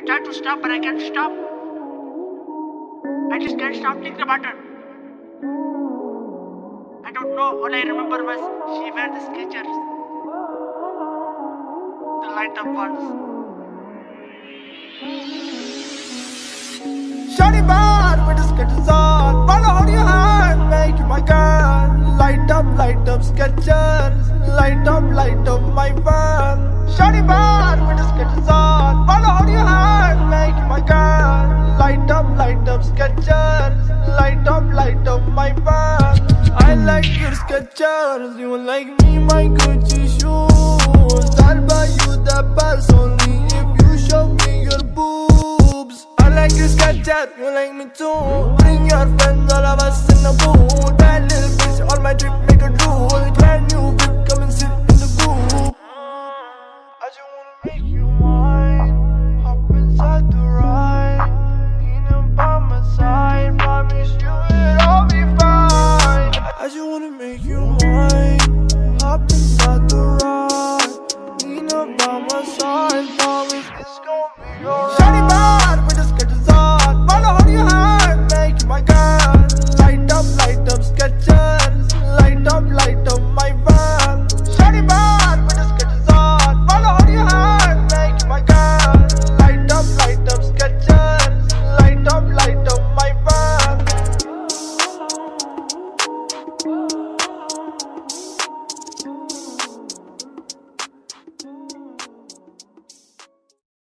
try to stop, but I can't stop. I just can't stop thinking about her. I don't know. All I remember was she wear the Skechers, the light up ones. Shawty bad with the Skechers on. Wanna hold your hand, make you my girl. Light up Skechers. Light up my world. Shawty bad with the Skechers on. Wanna hold your hand, make you my girl. Light up Skechers. Light up my world. I like your Skechers. You like me, my Gucci shoes. I'll buy you the purse only if you show me your boobs. I like your Skechers, you like me too. Bring your friends, all of us in the booth.